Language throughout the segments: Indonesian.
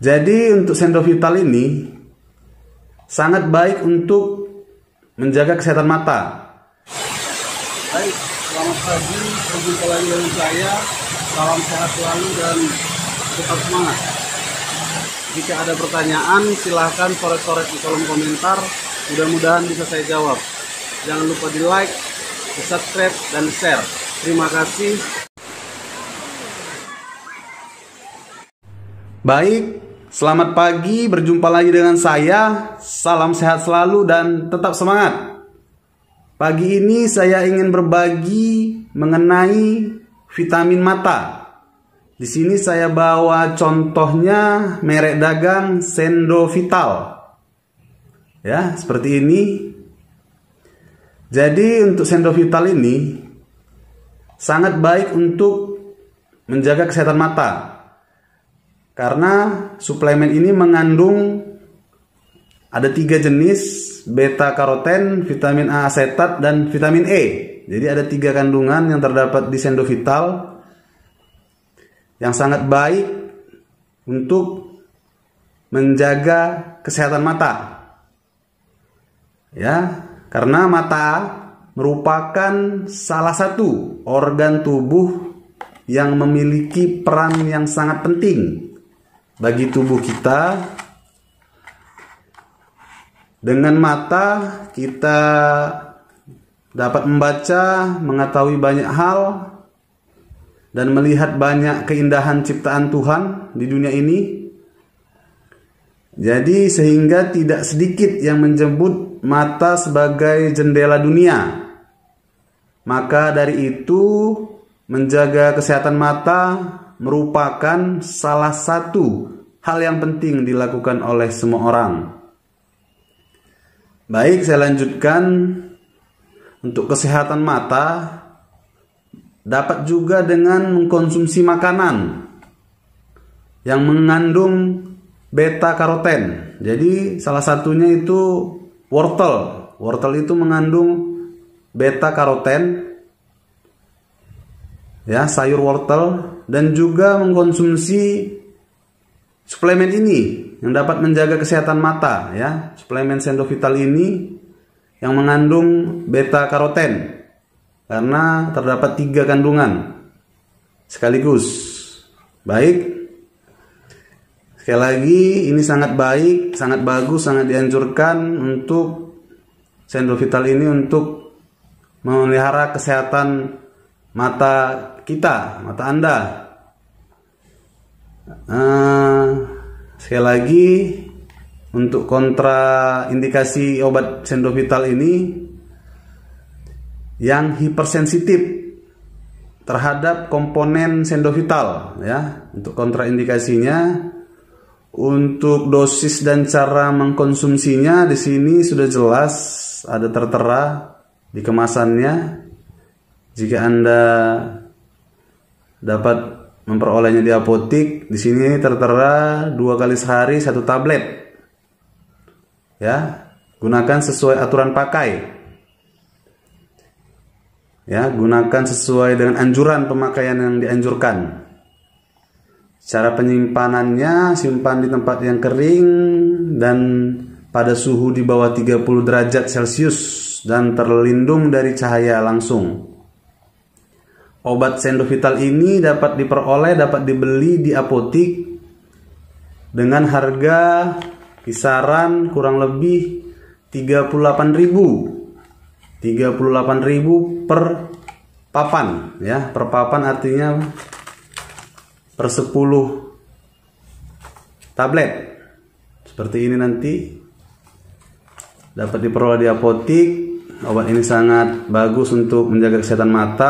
Jadi untuk Sendovital ini sangat baik untuk menjaga kesehatan mata. Baik, selamat pagi, berjumpa lagi dengan saya. Salam sehat selalu dan tetap semangat. Jika ada pertanyaan, silahkan coret-coret di kolom komentar. Mudah-mudahan bisa saya jawab. Jangan lupa di like, di subscribe, dan di share. Terima kasih. Baik, selamat pagi, berjumpa lagi dengan saya. Salam sehat selalu dan tetap semangat. Pagi ini saya ingin berbagi mengenai vitamin mata. Di sini saya bawa contohnya merek dagang Sendovital. Ya, seperti ini. Jadi untuk Sendovital ini sangat baik untuk menjaga kesehatan mata. Karena suplemen ini mengandung ada 3 jenis, beta karoten, vitamin A asetat, dan vitamin E. Jadi ada 3 kandungan yang terdapat di Sendovital yang sangat baik untuk menjaga kesehatan mata. Ya, karena mata merupakan salah satu organ tubuh yang memiliki peran yang sangat penting bagi tubuh kita. Dengan mata kita dapat membaca, mengetahui banyak hal, dan melihat banyak keindahan ciptaan Tuhan di dunia ini. Jadi sehingga tidak sedikit yang menyebut mata sebagai jendela dunia. Maka dari itu menjaga kesehatan mata merupakan salah satu hal yang penting dilakukan oleh semua orang. Baik, saya lanjutkan. Untuk kesehatan mata dapat juga dengan mengkonsumsi makanan yang mengandung beta karoten. Jadi salah satunya itu wortel. Wortel itu mengandung beta karoten. Ya, sayur wortel. Dan juga mengkonsumsi suplemen ini yang dapat menjaga kesehatan mata, ya. Suplemen Sendovital ini yang mengandung beta karoten karena terdapat 3 kandungan sekaligus. Baik. Sekali lagi, ini sangat baik, sangat bagus, sangat dianjurkan untuk Sendovital ini untuk memelihara kesehatan mata kita, mata Anda. Sekali lagi, untuk kontraindikasi obat Sendovital ini yang hipersensitif terhadap komponen Sendovital, ya. Untuk kontraindikasinya, untuk dosis dan cara mengkonsumsinya di sini sudah jelas ada tertera di kemasannya. Jika Anda dapat memperolehnya di apotik, di sini tertera 2 kali sehari 1 tablet. Ya, gunakan sesuai aturan pakai. Ya, gunakan sesuai dengan anjuran pemakaian yang dianjurkan. Cara penyimpanannya, simpan di tempat yang kering dan pada suhu di bawah 30 derajat Celcius dan terlindung dari cahaya langsung. Obat Sendovital ini dapat diperoleh, dapat dibeli di apotik dengan harga kisaran kurang lebih 38.000 per papan, ya. Per papan artinya per 10 tablet. Seperti ini nanti dapat diperoleh di apotik. Obat ini sangat bagus untuk menjaga kesehatan mata.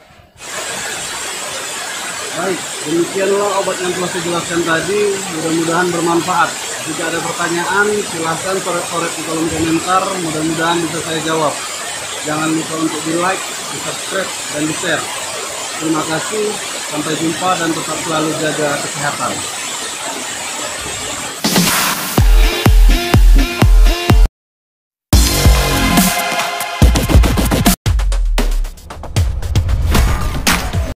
Baik, demikianlah obat yang telah saya jelaskan tadi. Mudah-mudahan bermanfaat. Jika ada pertanyaan, silahkan coret-coret di kolom komentar. Mudah-mudahan bisa saya jawab. Jangan lupa untuk di like, di subscribe, dan di share. Terima kasih, sampai jumpa dan tetap selalu jaga kesehatan.